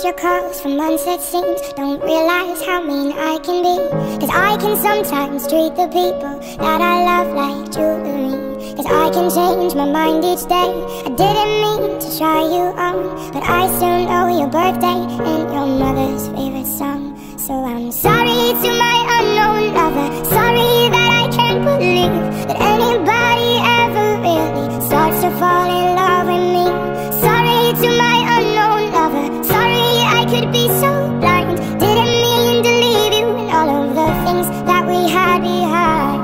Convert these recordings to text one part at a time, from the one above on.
your calls for months it seems. Don't realize how mean I can be, 'cause I can sometimes treat the people that I love like jewelry. 'Cause I can change my mind each day. I didn't mean to try you on, but I still know your birthday and your mother's favorite song. So I'm sorry to my unknown lover. Sorry that I can't believe that anybody ever really starts to fall in love with me. Sorry to my unknown lover. Sorry I could be so blind. Didn't mean to leave you and all of the things that we had behind.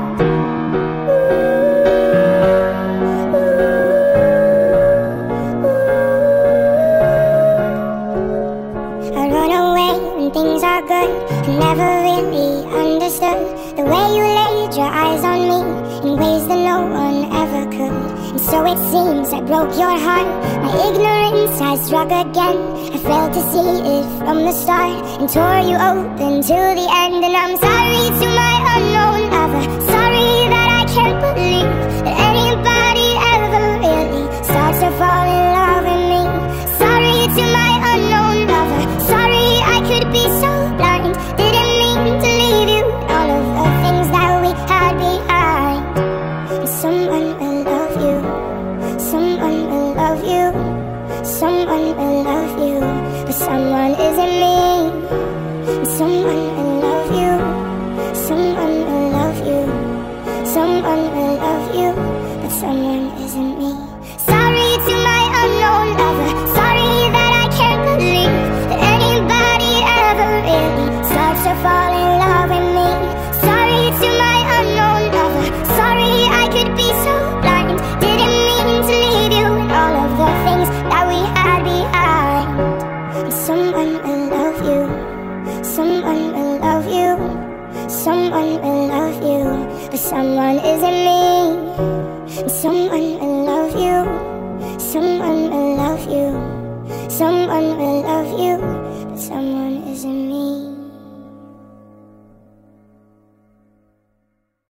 I run away when things are good. I never really understood the way you laid your eyes on me in ways that no one ever could. And so it seems I broke your heart. My ignorance has struck again. I failed to see it from the start and tore you open till the end. And I'm sorry to my unknown lover. Sorry that I can't believe that anybody ever really starts to fall in love with me. Sorry to my unknown lover. Sorry I could be so blind. Didn't mean to leave you all of the things that we had behind. And someone will love you. Someone will love you. Someone will love you, but someone isn't me. And someone will love you. Someone will love you. Someone will love you, but someone isn't me. Sorry to my unknown lover. Sorry that I can't believe that anybody ever really starts to fall in love with me. Sorry to my unknown lover. Sorry I could be so blind. Didn't mean to leave you and all of the things that we had behind. And someone will love you. Someone will love you. Someone will love you, but someone isn't me. And someone will love you. Someone will love you. Someone will love you,